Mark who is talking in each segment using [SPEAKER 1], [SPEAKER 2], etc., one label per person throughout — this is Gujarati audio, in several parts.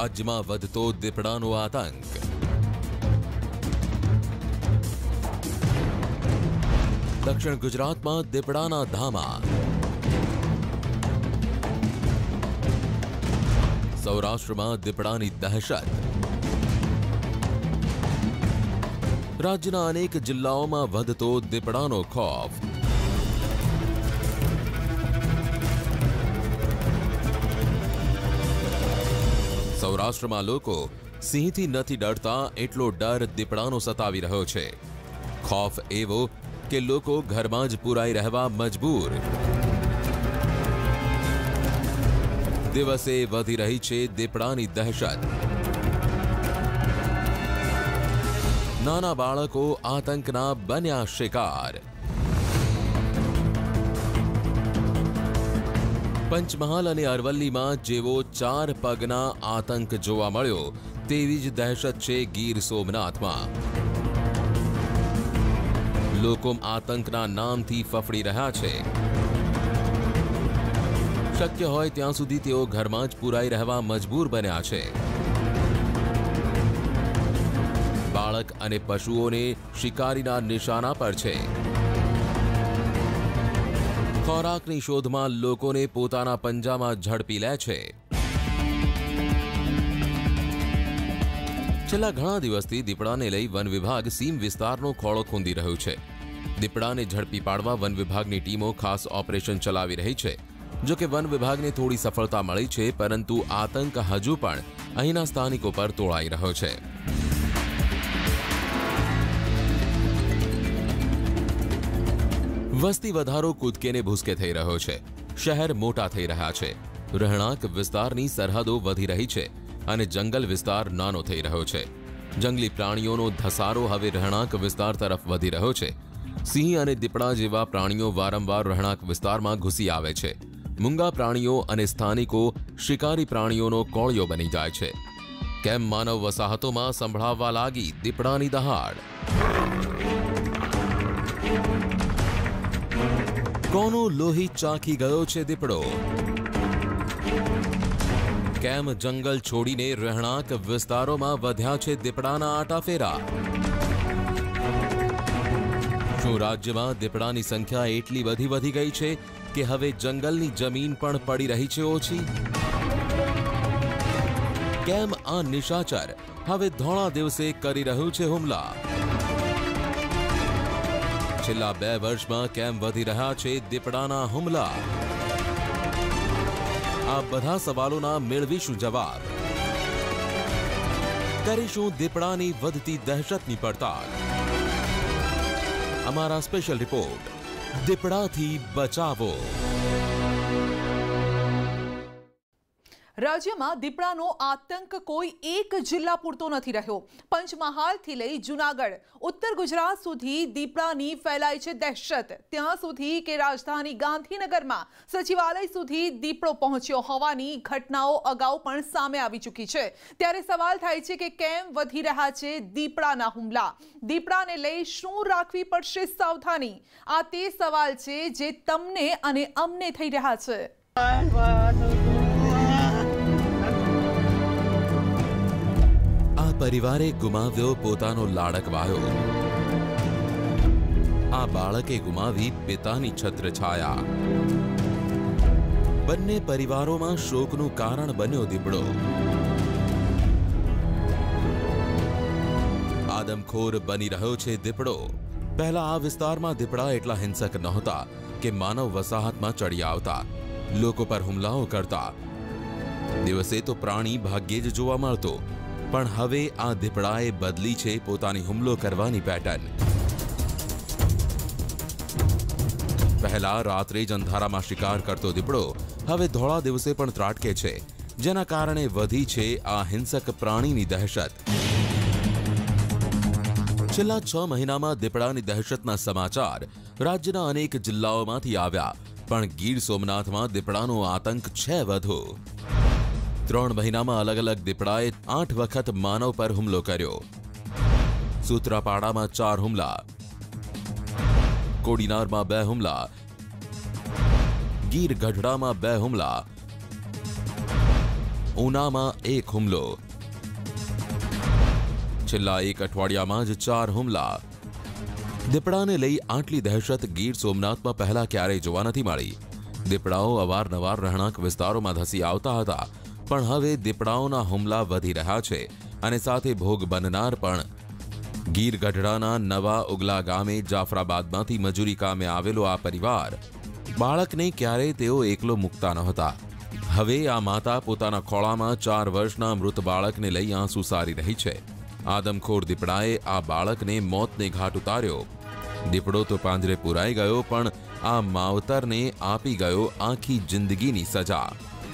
[SPEAKER 1] રાજ્યમાં વધતો દીપડાનો આતંક। દક્ષિણ ગુજરાતમાં દીપડાના ધામા। સૌરાષ્ટ્રમાં દીપડાની દહેશત। રાજ્યના અનેક જિલ્લાઓમાં વધતો દીપડાનો ખૌફ। સૌરાષ્ટ્રમાં લોકો સિંહથી નથી ડરતા એટલો ડર દીપડાનો સતાવી રહ્યો છે। ખૌફ એવો કે લોકો ઘરમાં જ પુરાઈ રહેવા મજબૂર। દિવસે વધી રહી છે દીપડાની દહેશત। નાના બાળકો આતંકના બન્યા શિકાર। પંચમહાલ અને અરવલ્લીમાં જેવો 4 પગના આતંક જોવા મળ્યો તેવી જ દહેશત છે ગીર સોમનાથમાં। લોકો આતંકના નામથી ફફડી રહ્યા છે। શક્ય હોય ત્યાં સુધી તેઓ ઘરમાં જ પુરાઈ રહેવા મજબૂર બન્યા છે। બાળક અને પશુઓને શિકારીના નિશાના પર છે। ખોરાકની શોધમાં લોકોને પોતાના પંજામાં ઝડપી લે છે। છેલ્લા ઘણા દિવસથી દીપડાને લઈ વન વિભાગ સીમ વિસ્તારનો ખોળો ખૂંદી રહ્યું છે। દીપડાને ઝડપી પાડવા વન વિભાગની ટીમો ખાસ ઓપરેશન ચલાવી રહી છે। જો કે વન વિભાગને થોડી સફળતા મળી છે, પરંતુ આતંક હજુ પણ અહીંના સ્થાનિકો પર તોળાઈ રહ્યો છે। વસ્તી વધારો કૂદકે ને ભૂસકે થઈ રહ્યો છે। શહેર મોટા થઈ રહ્યા છે। રહેણાંક વિસ્તારની સરહદો વધી રહી છે અને જંગલ વિસ્તાર નાનો થઈ રહ્યો છે। જંગલી પ્રાણીઓનો ધસારો હવે રહેણાંક વિસ્તાર તરફ વધી રહ્યો છે। સિંહ અને દીપડા જેવા પ્રાણીઓ વારંવાર રહેણાંક વિસ્તારમાં ઘૂસી આવે છે। મૂંગા પ્રાણીઓ અને સ્થાનિકો શિકારી પ્રાણીઓનો કોળિયો બની જાય છે। કેમ માનવ વસાહતોમાં સંભળાવવા લાગી દીપડાની દહાડ। કોનો લોહી ચાખી ગયો છે દીપડો? કેમ જંગલ છોડીને રહેણાંક વિસ્તારોમાં વધ્યા છે દીપડાના આટાફેરા? શું રાજ્યમાં દીપડાની સંખ્યા એટલી વધી ગઈ છે કે હવે જંગલની જમીન પણ પડી રહી છે ઓછી? કેમ આ નિશાચર હવે ધોળા દિવસે કરી રહ્યું છે હુમલા? છેલ્લા 2 વર્ષમાં કેમ વધી રહ્યા છે દીપડાના હુમલા? આ બધા સવાલોના મેળવીશું જવાબ। કરીશું દીપડાની વધતી દહેશતની પડતાલ। અમારા સ્પેશિયલ રિપોર્ટ દીપડાથી બચાવો।
[SPEAKER 2] રાજ્યમાં દીપડાનો આતંક કોઈ એક જિલ્લા પૂરતો નથી રહ્યો। પંચમહાલથી લઈ જૂનાગઢ, ઉત્તર ગુજરાત સુધી દીપડાની ફેલાઈ છે દહેશત। ત્યાં સુધી કે રાજધાની ગાંધીનગરમાં સચિવાલય સુધી દીપડો પહોંચ્યો હોવાની ઘટનાઓ અગાઉ પણ સામે આવી ચૂકી છે। ત્યારે સવાલ થાય છે કે કેમ વધી રહ્યા છે દીપડાના હુમલા? દીપડાને લઈ શું રાખવી પડશે સાવધાની? આ તે સવાલ છે જે તમને અને અમને થઈ રહ્યા છે।
[SPEAKER 1] પરિવારે ગુમાવ્યો પોતાનો લાડકવાયો। આ બાળકે ગુમાવી પિતાની છત્રછાયા। બંને પરિવારોમાં શોકનું કારણ બન્યો દીપડો। આદમખોર બની રહ્યો છે દીપડો। પહેલા આ વિસ્તારમાં દીપડા એટલા હિંસક નહોતા કે માનવ વસાહતમાં ચડી આવતા, લોકો પર હુમલાઓ કરતા। દિવસે તો પ્રાણી ભાગ્યે જ જોવા મળતો, પણ હવે આ દીપડાએ બદલી છે પોતાની હુમલો કરવાની પેટર્ન। પહેલા રાત્રે જ અંધારામાં શિકાર કરતો દીપડો હવે ધોળા દિવસે પણ ત્રાટકે છે, જેના કારણે વધી છે આ હિંસક પ્રાણીની દહેશત। છેલ્લા 6 મહિનામાં દીપડાની દહેશતના સમાચાર રાજ્યના અનેક જિલ્લાઓમાંથી આવ્યા, પણ ગીર સોમનાથમાં દીપડાનો આતંક છે વધુ। 3 મહિનામાં અલગ અલગ દીપડાએ 8 વખત માનવ પર હુમલો કર્યો। સૂત્રાપાડામાં 4 હુમલા, કોડીનારમાં 2 હુમલા, ગીર ગઢડામાં 2 હુમલા, ઉનામાં 1 હુમલો. છેલ્લા 1 અઠવાડિયામાં જ 4 હુમલા. દીપડાને લઈ આટલી દહેશત ગીર સોમનાથમાં પહેલા ક્યારેય જોવા નથી મળી. દીપડાઓ અવારનવાર રહેણાંક વિસ્તારોમાં ધસી આવતા હતા, પણ હવે દીપડાઓના હુમલા વધી રહ્યા છે અને સાથે ભોગ બનનાર પણ. ગીર ગઢડાના નવા ઉગલા ગામે જાફરાબાદમાંથી મજૂરી કામે આવેલો આ પરિવાર, બાળકને ક્યારેય તેઓ એકલો મૂકતા નહોતા. હવે આ માતા પોતાના ખોળામાં 4 વર્ષના મૃત બાળકને લઈ આંસુ સારી રહી છે. આદમખોર દીપડાએ આ બાળકને મોતને ઘાટ ઉતાર્યો. દીપડો તો પાંજરે પુરાઈ ગયો, પણ આ માવતરને આપી ગયો આખી જિંદગીની સજા.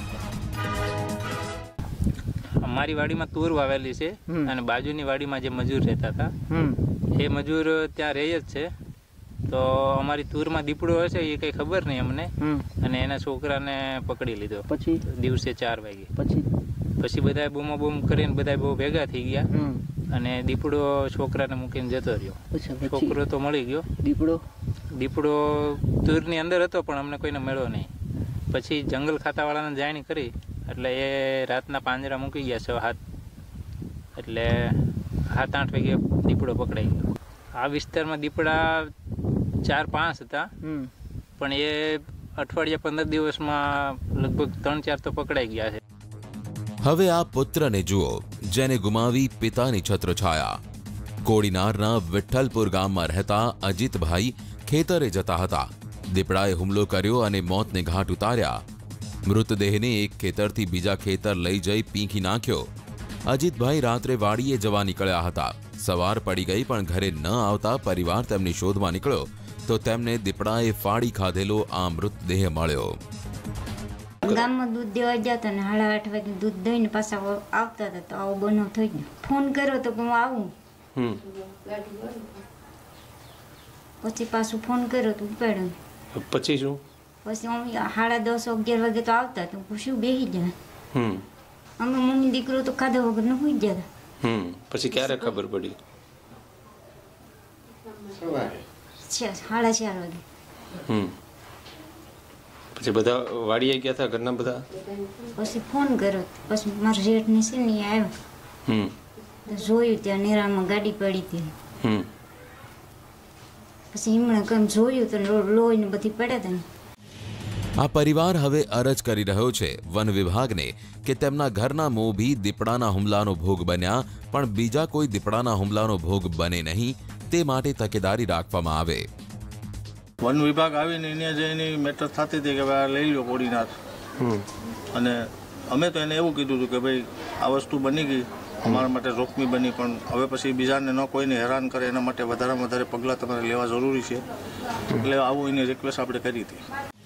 [SPEAKER 3] અમારી વાડીમાં તૂર વાવેલી છે અને બાજુની વાડીમાં જે મજૂર રહેતા હતા એ મજૂર ત્યાં રહે જ છે. તો અમારી તૂરમાં દીપડો હશે એ કંઈ ખબર નહીં અમને, અને એના છોકરાને પકડી લીધો. પછી દિવસે 4 વાગે પછી બધા બૂમો બૂમ કરીને બધા બહુ ભેગા થઈ ગયા અને દીપડો છોકરાને મૂકીને જતો રહ્યો. છોકરો તો મળી ગયો. દીપડો તૂરની અંદર હતો પણ અમને કોઈને મળ્યો નહીં. પછી જંગલ ખાતાવાળાને જાણ કરી એટલે એ રાતના પાંજરા મૂકી ગયા 6-7, એટલે 7-8 વાગે દીપડો પકડાઈ ગયો. આ વિસ્તારમાં દીપડા 4-5 હતા, પણ એ અઠવાડિયા 15 દિવસમાં લગભગ 3-4 તો પકડાઈ ગયા છે.
[SPEAKER 1] હવે આ પુત્રને જુઓ, જેને ગુમાવી પિતાની છત્રછાયા. કોડીનારના વિઠ્ઠલપુર ગામમાં રહેતા અજીતભાઈ ખેતરે જતા હતા. દીપડાએ હુમલો કર્યો અને મોતને ઘાટ ઉતાર્યા. મૃતદેહને એક ખેતરથી બીજા ખેતર લઈ જઈ પીંખી નાખ્યો. અજીતભાઈ રાત્રે વાડીએ જવા નીકળ્યા હતા. સવાર પડી ગઈ પણ ઘરે ન આવતા પરિવાર તેમની શોધમાં નીકળ્યો તો તેમને દીપડાએ ફાડી ખાધેલો આ મૃતદેહ મળ્યો.
[SPEAKER 4] ગામમાં દૂધ દેવા જતા ને 8:30 વાગે દૂધ દઈને પાછા આવતા હતા તો આવો બનાવ થઈ ગયો. ફોન કર્યો તો હું આવું, પછી પાછું ફોન કર્યો તો ઉપાડ્યો.
[SPEAKER 5] પછી શું?
[SPEAKER 4] પછી અમે 10:30-11 વાગે તો આવતા તો શું બેસી જાય. અમે મમ્મી દીકરો તો ખાધા વગર ન હોઈ જતા.
[SPEAKER 5] પછી ક્યારે ખબર પડી?
[SPEAKER 4] 4:30 વાગે.
[SPEAKER 5] પછી બધા વાડીએ ગયા હતા ઘરના બધા?
[SPEAKER 4] પછી ફોન કર્યો, પછી મારા જેઠની છે ને આવ્યો, જોયું ત્યાં નેરામાં ગાડી પડી હતી. પછી એમણે કેમ જોયું તો લોહીને બધી પડ્યા હતા.
[SPEAKER 1] આ પરિવાર હવે અરજ કરી રહ્યો છે વન વિભાગને કે તેમના ઘરના મોભી દીપડાના હુમલાનો ભોગ બન્યા, પણ બીજા કોઈ દીપડાના હુમલાનો ભોગ બને નહીં તે માટે તકેદારી રાખવામાં આવે.
[SPEAKER 6] વન વિભાગ આવીને એને જે એની મેટર થતી હતી કે ભાઈ લઈ લો કોડીનાર, અને અમે તો એને એવું કીધું હતું કે ભાઈ આ વસ્તુ બની ગઈ, અમારા માટે જોખમી બની, પણ હવે પછી બીજાને ન કોઈને હેરાન કરે એના માટે વધારેમાં વધારે પગલાં તમારે લેવા જરૂરી છે. એટલે આવું એની રિક્વેસ્ટ આપણે કરી હતી.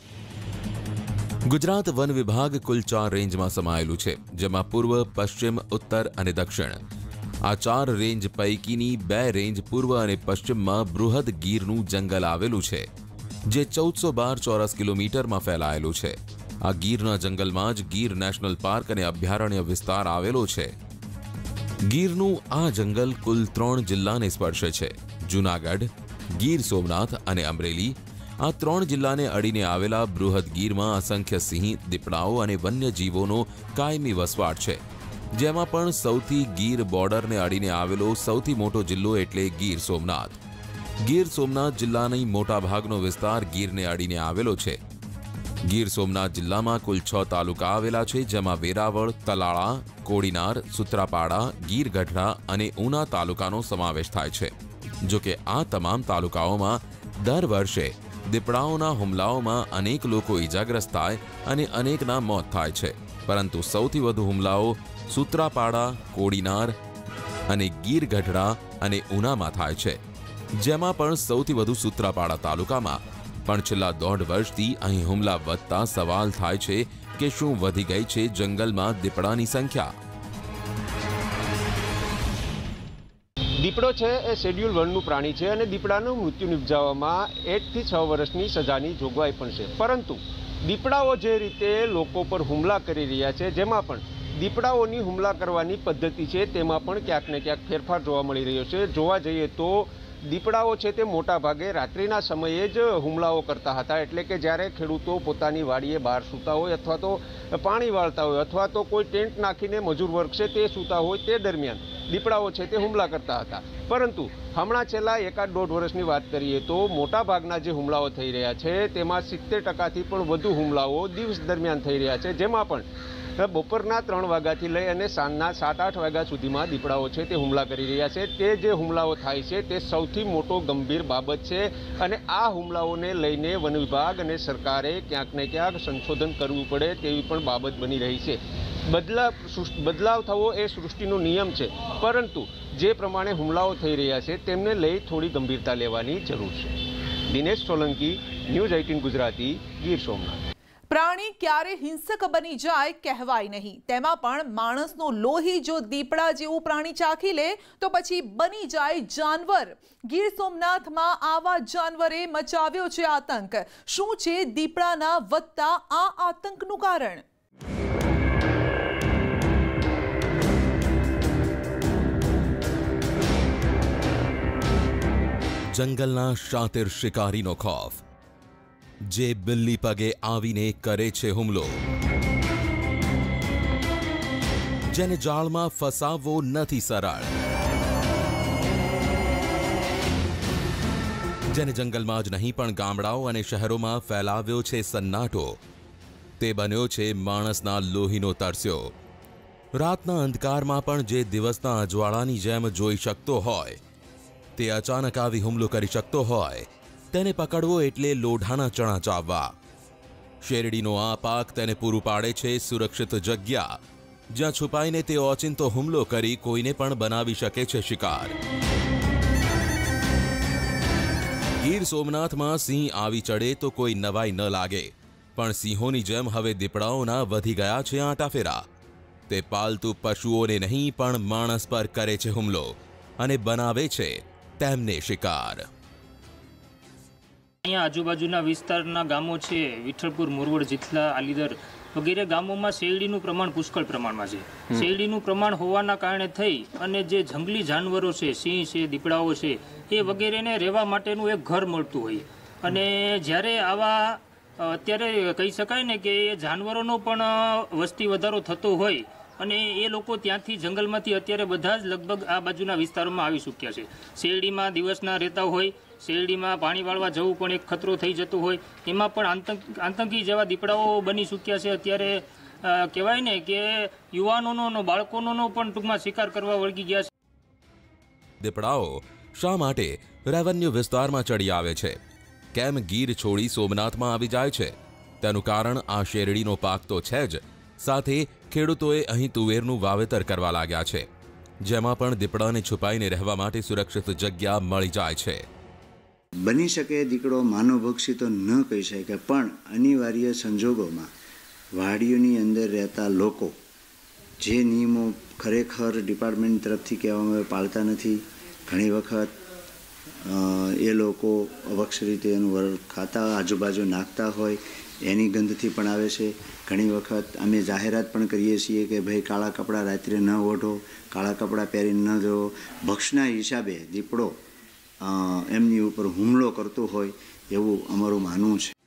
[SPEAKER 1] ગુજરાત વન વિભાગ કુલ 4 રેન્જમાં સમાયેલું છે, જેમાં પૂર્વ, પશ્ચિમ, ઉત્તર અને દક્ષિણ. આ 4 રેન્જ પૈકીની 2 રેન્જ પૂર્વ અને પશ્ચિમમાં બૃહદ ગીરનું જંગલ આવેલું છે, જે 1412 ચોરસ કિલોમીટરમાં ફેલાયેલું છે. આ ગીરના જંગલમાં જ ગીર નેશનલ પાર્ક અને અભયારણ્ય વિસ્તાર આવેલો છે. ગીરનું આ જંગલ કુલ 3 જિલ્લાને સ્પર્શે છે: જૂનાગઢ, ગીર સોમનાથ અને અમરેલી. આ 3 જિલ્લાને અડીને આવેલા બૃહદ ગીરમાં અસંખ્ય સિંહ, દીપડાઓ અને વન્યજીવોનો કાયમી વસવાટ છે, જેમાં પણ સૌથી ગીર બોર્ડરને અડીને આવેલો સૌથી મોટો જિલ્લો એટલે ગીર સોમનાથ. ગીર સોમનાથ જિલ્લાની મોટાભાગનો વિસ્તાર ગીરને અડીને આવેલો છે. ગીર સોમનાથ જિલ્લામાં કુલ 6 તાલુકા આવેલા છે, જેમાં વેરાવળ, તલાળા, કોડીનાર, સુત્રાપાડા, ગીર ગઢડા અને ઉના તાલુકાનો સમાવેશ થાય છે. જોકે આ તમામ તાલુકાઓમાં દર વર્ષે દીપડાઓના હુમલાઓમાં અનેક લોકો ઇજાગ્રસ્ત થાય અને અનેકના મોત થાય છે, પરંતુ સૌથી વધુ હુમલાઓ સુત્રાપાડા, કોડીનાર અને ગીર ગઢડા અને ઉનામાં થાય છે, જેમાં પણ સૌથી વધુ સુત્રાપાડા તાલુકામાં. પણ છેલ્લા 1.5 વર્ષથી અહીં હુમલા વધતા સવાલ થાય છે કે શું વધી ગઈ છે જંગલમાં દીપડાની સંખ્યા?
[SPEAKER 7] દીપડો છે એ શેડ્યુલ 1નું પ્રાણી છે અને દીપડાનું મૃત્યુ નિપજાવવામાં 1 થી 6 વર્ષની સજાની જોગવાઈ પણ છે. પરંતુ દીપડાઓ જે રીતે લોકો પર હુમલા કરી રહ્યા છે, જેમાં પણ દીપડાઓની હુમલા કરવાની પદ્ધતિ છે તેમાં પણ ક્યાંક ને ક્યાંક ફેરફાર જોવા મળી રહ્યો છે. જોવા જઈએ તો દીપડાઓ છે તે મોટા ભાગે રાત્રિના સમયે જ હુમલાઓ કરતા હતા, એટલે કે જ્યારે ખેડૂતો પોતાની વાડીએ બહાર સૂતા હોય અથવા તો પાણી વાળતા હોય અથવા તો કોઈ ટેન્ટ નાખીને મજૂર વર્ગ છે તે સૂતા હોય તે દરમિયાન દીપડાઓ છે તે હુમલા કરતા હતા. પરંતુ હમણાં છેલ્લા 1-1.5 વર્ષની વાત કરીએ તો મોટાભાગના જે હુમલાઓ થઈ રહ્યા છે તેમાં 70%થી પણ વધુ હુમલાઓ દિવસ દરમિયાન થઈ રહ્યા છે, જેમાં પણ બપોરના 3 વાગ્યાથી લઈ અને સાંજના 7-8 વાગ્યા સુધીમાં દીપડાઓ છે તે હુમલા કરી રહ્યા છે. તે જે હુમલાઓ થાય છે તે સૌથી મોટો ગંભીર બાબત છે અને આ હુમલાઓને લઈને વન વિભાગ અને સરકારે ક્યાંક ને ક્યાંક સંશોધન કરવું પડે તેવી પણ બાબત બની રહી છે. બદલાવ થવો એ સૃષ્ટિનો નિયમ છે, પરંતુ જે પ્રમાણે હુમલાઓ થઈ રહ્યા છે તેમને લઈ થોડી ગંભીરતા લેવાની જરૂર છે. દિનેશ સોલંકી, ન્યૂઝ 18 ગુજરાતી, ગીર સોમનાથ.
[SPEAKER 2] પ્રાણી ક્યારે હિંસક બની જાય કહેવાય નહીં, તેમાં પણ માણસનો લોહી જો દીપડા જેવું પ્રાણી ચાખી લે તો પછી બની જાય જાનવર. ગીર સોમનાથમાં આવા જાનવરે મચાવ્યો છે આતંક. શું છે દીપડાના વધતા આ આતંકનું કારણ?
[SPEAKER 1] જંગલના શાતિર શિકારીનો ખૌફ, જે બિલ્લી પગે આવીને કરે છે હુમલો, જેને જાળમાં ફસાવવો નથી સરળ, જેને જંગલમાં જ નહીં પણ ગામડાઓ અને શહેરોમાં ફેલાવ્યો છે સન્નાટો, તે બન્યો છે માણસના લોહીનો તરસ્યો. રાતના અંધકારમાં પણ જે દિવસના અજવાળાની જેમ જોઈ શકતો હોય, તે અચાનક આવી હુમલો કરી શકતો હોય, તેને પકડવો એટલે લોઢાના ચણા ચાવવા. શેરડીનો આ પાક તેને પૂરું પાડે છે સુરક્ષિત જગ્યા, જ્યાં છુપાઈને તે ઓચિંતો હુમલો કરી કોઈને પણ બનાવી શકે છે શિકાર. ગીર સોમનાથમાં સિંહ આવી ચડે તો કોઈ નવાઈ ન લાગે, પણ સિંહોની જેમ હવે દીપડાઓના વધી ગયા છે આંટાફેરા. તે પાલતુ પશુઓને નહીં પણ માણસ પર કરે છે હુમલો અને બનાવે છે તેમને શિકાર.
[SPEAKER 8] અહીંયા આજુબાજુના વિસ્તારના ગામો છે, વિઠ્ઠલપુર, મોરવડ, જીથલા, આલીદર વગેરે ગામોમાં શેરડીનું પ્રમાણ પુષ્કળ પ્રમાણમાં છે. શેરડીનું પ્રમાણ હોવાના કારણે થઈ અને જે જંગલી જાનવરો છે, સિંહ છે, દીપડાઓ છે, એ વગેરેને રહેવા માટેનું એક ઘર મળતું હોય. અને જ્યારે આવા અત્યારે કહી શકાય ને કે એ જાનવરોનો પણ વસ્તી વધારો થતો હોય અને એ લોકો ત્યાંથી જંગલમાંથી અત્યારે બધા જ લગભગ આ બાજુના વિસ્તારોમાં આવી ચૂક્યા છે. શેરડીમાં દિવસના રહેતા હોય, શેરડીમાં પાણી વાળવા જવું પણ એક ખતરો થઈ જતો હોય, એમાં પણ આતંકી જેવા દીપડાઓ બની ચૂક્યા છે. અત્યારે કહેવાય ને કે યુવાનોનો, બાળકોનો પણ ટૂંકમાં શિકાર કરવા વળગી ગયા છે.
[SPEAKER 1] દીપડાઓ શા માટે રેવન્યુ વિસ્તારમાં ચડી આવે છે? કેમ ગીર છોડી સોમનાથમાં આવી જાય છે? તેનું કારણ આ શેરડીનો પાક તો છે જ, સાથે ખેડૂતોએ અહીં તુવેરનું વાવેતર કરવા લાગ્યા છે, જેમાં પણ દીપડાને છુપાઈને રહેવા માટે સુરક્ષિત જગ્યા મળી જાય છે.
[SPEAKER 9] બની શકે દીકડો માનવભક્ષી તો ન કહી શકે, પણ અનિવાર્ય સંજોગોમાં વાડીઓની અંદર રહેતા લોકો જે નિયમો ખરેખર ડિપાર્ટમેન્ટ તરફથી કહેવામાં આવે પાળતા નથી. ઘણી વખત એ લોકો અવક્ષ રીતે એનું ખાતા આજુબાજુ નાખતા હોય, એની ગંધથી પણ આવે છે. ઘણી વખત અમે જાહેરાત પણ કરીએ છીએ કે ભાઈ કાળા કપડાં રાત્રે ન ઓઢો, કાળા કપડાં પહેરીને ન જવો. ભક્ષના હિસાબે દીપડો એમની ઉપર હુમલો કરતો હોય એવું અમારું માનવું છે.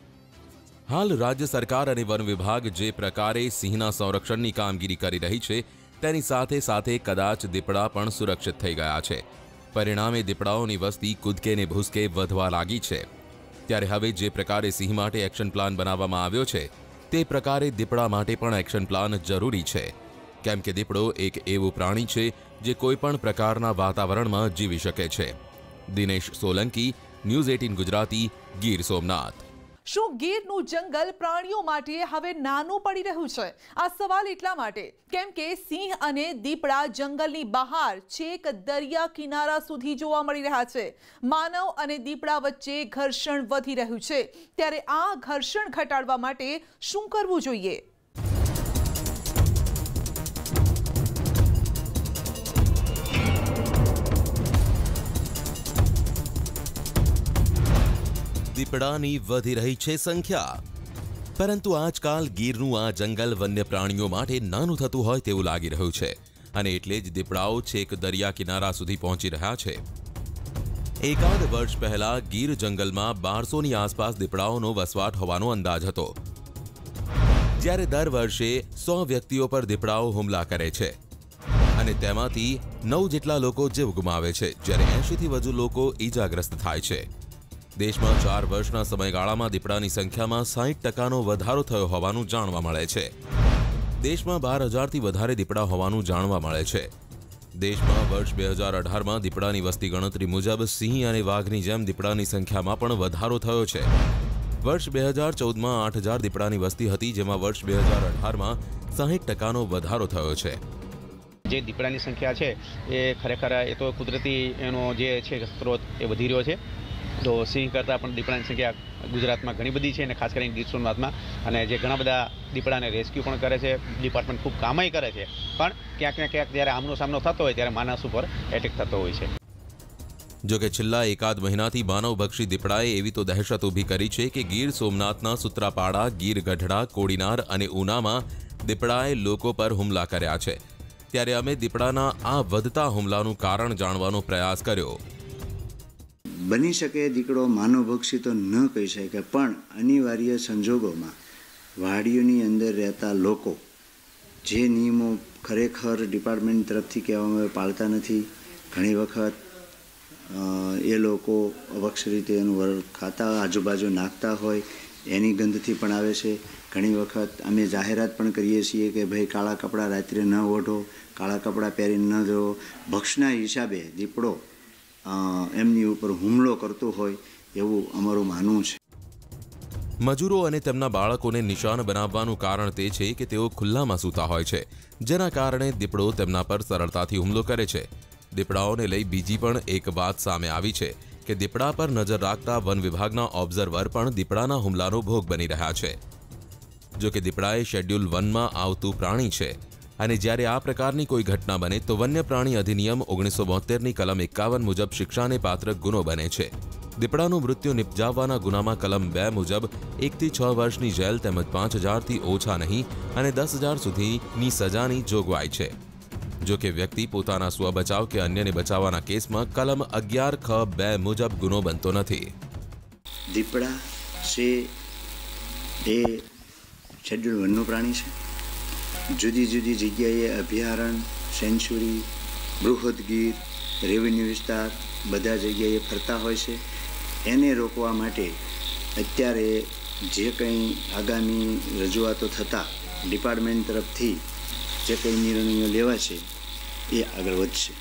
[SPEAKER 1] હાલ રાજ્ય સરકાર અને વન વિભાગ જે પ્રકારે સિંહના સંરક્ષણની કામગીરી કરી રહી છે, તેની સાથે સાથે કદાચ દીપડા પણ સુરક્ષિત થઈ ગયા છે. પરિણામે દીપડાઓની વસ્તી કૂદકે ને ભૂસકે વધવા લાગી છે. ત્યારે હવે જે પ્રકારે સિંહ માટે એક્શન પ્લાન બનાવવામાં આવ્યો છે, તે પ્રકારે દીપડા માટે પણ એક્શન પ્લાન જરૂરી છે. કેમ કે દીપડો એક એવું પ્રાણી છે જે કોઈ પણ પ્રકારના વાતાવરણમાં જીવી શકે છે. દિનેશ સોલંકી, ન્યૂઝ 18 ગુજરાતી, ગીર સોમનાથ.
[SPEAKER 2] શું ગીરનું જંગલ પ્રાણીઓ માટે હવે નાનું પડી રહ્યું છે? આ સવાલ એટલા માટે કેમ કે સિંહ અને દીપડા જંગલની બહાર છેક દરિયા કિનારા સુધી જોવા મળી રહ્યા છે. માનવ અને દીપડા વચ્ચે ઘર્ષણ વધી રહ્યું છે. ત્યારે આ ઘર્ષણ ઘટાડવા માટે શું કરવું જોઈએ?
[SPEAKER 1] દીપડાની વધી રહી છે સંખ્યા, પરંતુ આજકાલ ગીરનું આ જંગલ વન્ય પ્રાણીઓ માટે નાનું થતું હોય તેવું લાગી રહ્યું છે અને એટલે જ દીપડાઓ છેક દરિયા કિનારા સુધી પહોંચી રહ્યા છે. એકાદ વર્ષ પહેલા ગીર જંગલમાં 1200ની આસપાસ દીપડાઓનો વસવાટ હોવાનો અંદાજ હતો, જ્યારે દર વર્ષે 100 વ્યક્તિઓ પર દીપડાઓ હુમલા કરે છે અને તેમાંથી 9 જેટલા લોકો જીવ ગુમાવે છે, જ્યારે 80થી વધુ લોકો ઈજાગ્રસ્ત થાય છે. દેશમાં 4 વર્ષના સમયગાળામાં દીપડાની સંખ્યામાં 60%નો વધારો થયો હોવાનું જાણવા મળે છે. દેશમાં 12,000થી વધારે દીપડા હોવાનું જાણવા મળે છે. દેશમાં વર્ષ 2018માં દીપડાની વસ્તી ગણતરી મુજબ સિંહ અને વાઘની જેમ દીપડાની સંખ્યામાં પણ વધારો થયો છે. વર્ષ 2014માં 8,000 દીપડાની વસ્તી હતી, જેમાં વર્ષ 2018માં 60%નો વધારો થયો છે.
[SPEAKER 10] જે દીપડાની સંખ્યા છે એ ખરેખર એ તો કુદરતી એનો જે છે સ્ત્રોત એ વધી રહ્યો છે. તો સિંહ કરતાં પણ દીપડાની સંખ્યા ગુજરાતમાં ઘણી બધી છે, અને ખાસ કરીને ગીર સોમનાથમાં, અને જે ઘણા બધા દીપડાને રેસ્ક્યુ પણ કરે છે. ડિપાર્ટમેન્ટ ખૂબ કામય કરે છે, પણ ક્યાંક ને ક્યાંક જ્યારે આમનો સામનો થતો હોય ત્યારે માણસ ઉપર એટેક થતો હોય છે.
[SPEAKER 1] જોકે છેલ્લા એકાદ મહિનાથી માનવભક્ષી દીપડાએ એવી તો દહેશત ઊભી કરી છે કે ગીર સોમનાથના સુત્રાપાડા, ગીર ગઢડા, કોડીનાર અને ઉનામાં દીપડાએ લોકો પર હુમલા કર્યા છે. ત્યારે અમે દીપડાના આ વધતા હુમલાનું કારણ જાણવાનો પ્રયાસ કર્યો.
[SPEAKER 9] બની શકે દીકડો માનવભક્ષી તો ન કહી શકાય, પણ અનિવાર્ય સંજોગોમાં વાડીઓની અંદર રહેતા લોકો જે નિયમો ખરેખર ડિપાર્ટમેન્ટ તરફથી કહેવામાં આવે પાળતા નથી. ઘણી વખત એ લોકો અવક્ષ રીતે એનું ખાતા આજુબાજુ નાખતા હોય, એની ગંધથી પણ આવે છે. ઘણી વખત અમે જાહેરાત પણ કરીએ છીએ કે ભાઈ કાળા કપડાં રાત્રે ન ઓઢો, કાળા કપડાં પહેરીને ન જવો. ભક્ષના હિસાબે દીપડો એમની ઉપર હુમલો કરતો હોય એવું અમારું માનવું છે.
[SPEAKER 1] મજૂરો અને તેમના બાળકોને નિશાન બનાવવાનું કારણ તે છે કે તેઓ ખુલ્લામાં સૂતા હોય છે, જેના કારણે દીપડો તેમના પર સરળતાથી હુમલો કરે છે. દીપડાઓને લઈ બીજી પણ એક વાત સામે આવી છે કે દીપડા પર નજર રાખતા વન વિભાગના ઓબ્ઝર્વર પણ દીપડાના હુમલાનો ભોગ બની રહ્યા છે. જો કે દીપડા એ શેડ્યુલ 1માં આવતું પ્રાણી છે, અને જ્યારે આ પ્રકારની કોઈ ઘટના બને તો વન્ય પ્રાણી અધિનિયમ 1972ની કલમ 51 મુજબ શિક્ષાને પાત્ર ગુનો બને છે. દીપડાનું મૃત્યુ નિપજાવવાના ગુનામાં કલમ 2 મુજબ 1 થી 6 વર્ષની જેલ તેમજ 5,000થી ઓછા નહીં અને 10,000 સુધીની સજાની જોગવાઈ છે. જો કે વ્યક્તિ પોતાના સ્વબચાવ કે અન્યને બચાવવાના કેસમાં કલમ 11(ખ)(2) મુજબ ગુનો બનતો નથી.
[SPEAKER 9] દીપડા છે એ શેડ્યુલ 1નું પ્રાણી છે. જુદી જુદી જગ્યાએ અભયારણ્ય, સેન્ચ્યુરી, બૃહદ ગીર, રેવન્યુ વિસ્તાર બધા જગ્યાએ ફરતા હોય છે. એને રોકવા માટે અત્યારે જે કંઈ આગામી રજૂઆતો થતાં ડિપાર્ટમેન્ટ તરફથી જે કંઈ નિર્ણયો લેવાશે એ આગળ વધશે.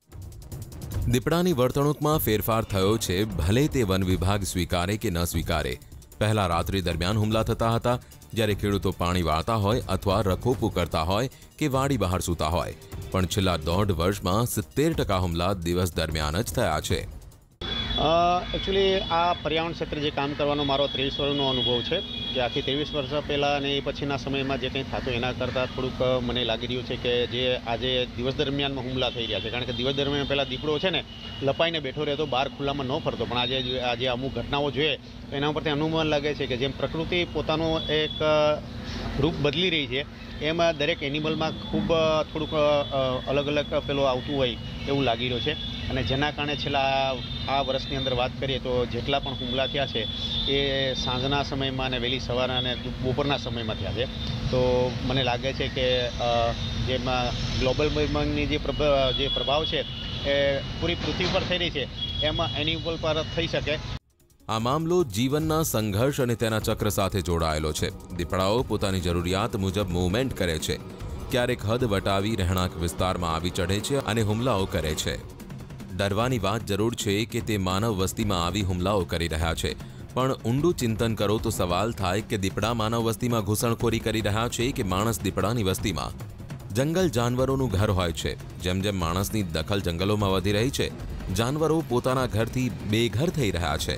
[SPEAKER 1] દીપડાની વર્તણૂકમાં ફેરફાર થયો છે, ભલે તે વન વિભાગ સ્વીકારે કે ન સ્વીકારે. પહેલા રાત્રિ દરમિયાન હુમલા થતા હતા, જ્યારે ખેડૂતો પાણી વાળતા હોય અથવા રખોપું કરતા હોય કે વાડી બહાર સૂતા હોય, પણ છેલ્લા 1.5 વર્ષમાં 70% હુમલા દિવસ દરમિયાન જ થયા છે.
[SPEAKER 10] એકચ્યુઅલી આ પર્યાવરણ ક્ષેત્રે જે કામ કરવાનો મારો 23 વર્ષનો અનુભવ છે કે આથી 23 વર્ષ પહેલાં અને એ પછીના સમયમાં જે કંઈ થતું એના કરતાં થોડુંક મને લાગી રહ્યું છે કે જે આજે દિવસ દરમિયાનમાં હુમલા થઈ રહ્યા છે. કારણ કે દિવસ દરમિયાન પહેલાં દીપડો છે ને લપાઈને બેઠો રહેતો, બહાર ખુલ્લામાં ન ફરતો, પણ આજે અમુક ઘટનાઓ જોઈએ તો એના ઉપરથી અનુમાન લાગે છે કે જેમ પ્રકૃતિ પોતાનું એક રૂપ બદલી રહી છે, એમાં દરેક એનિમલમાં ખૂબ થોડુંક અલગ અલગ પેલો આવતું હોય એવું લાગી રહ્યું છે. અને જેના કારણે છેલ્લા આ વર્ષની અંદર વાત કરીએ તો જેટલા પણ હુમલા થયા છે એ સાંજના સમયમાં અને વહેલી સવારના અને બપોરના સમયમાં થયા છે. તો મને લાગે છે કે જેમાં ગ્લોબલ વોર્મિંગની જે પ્રભાવ છે એ પૂરી પૃથ્વી પર થઈ રહી છે, એમાં એનિમલ પર થઈ શકે.
[SPEAKER 1] આ મામલો જીવનના સંઘર્ષ અને તેના ચક્ર સાથે જોડાયેલો છે. દીપડાઓ પોતાની જરૂરિયાત મુજબ મૂવમેન્ટ કરે છે, ક્યારેક હદ વટાવી રહેણાંક વિસ્તારમાં આવી ચઢે છે અને હુમલાઓ કરે છે. ડરવાની વાત જરૂર છે કે તે માનવ વસ્તીમાં આવી હુમલાઓ કરી રહ્યા છે, પણ ઊંડું ચિંતન કરો તો સવાલ થાય કે દીપડા માનવ વસ્તીમાં ઘૂસણખોરી કરી રહ્યા છે કે માણસ દીપડાની વસ્તીમાં. જંગલ જાનવરોનું ઘર હોય છે. જેમ જેમ માણસની દખલ જંગલોમાં વધી રહી છે, જાનવરો પોતાના ઘરથી બેઘર થઈ રહ્યા છે.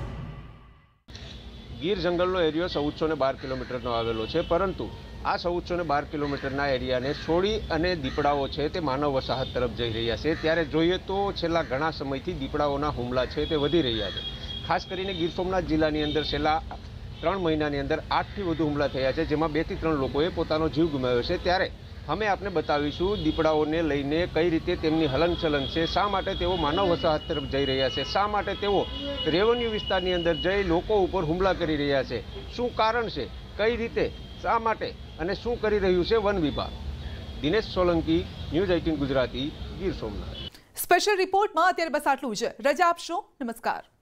[SPEAKER 7] ગીર જંગલનો એરિયો 1412 કિલોમીટરનો આવેલો છે, પરંતુ આ 1412 કિલોમીટરના એરિયાને છોડી અને દીપડાઓ છે તે માનવ વસાહત તરફ જઈ રહ્યા છે. ત્યારે જોઈએ તો છેલ્લા ઘણા સમયથી દીપડાઓના હુમલા છે તે વધી રહ્યા છે. ખાસ કરીને ગીર સોમનાથ જિલ્લાની અંદર છેલ્લા 3 મહિનાની અંદર 8થી વધુ હુમલા થયા છે, જેમાં 2 થી 3 લોકોએ પોતાનો જીવ ગુમાવ્યો છે. ત્યારે અમે આપને બતાવીશું દીપડાઓને લઈને કઈ રીતે તેમની હલનચલન છે, શા માટે તેઓ માનવ વસાહત તરફ જઈ રહ્યા છે, શા માટે તેઓ રેવન્યુ વિસ્તારની અંદર જઈ લોકો ઉપર હુમલા કરી રહ્યા છે, શું કારણ છે, કઈ રીતે, શા માટે અને શું કરી રહ્યું છે વન વિભાગ. દિનેશ સોલંકી, ન્યૂઝ 18 ગુજરાતી, ગીર સોમનાથ.
[SPEAKER 2] સ્પેશિયલ રિપોર્ટમાં અત્યારે બસ આટલું જ. રજા આપશો. નમસ્કાર.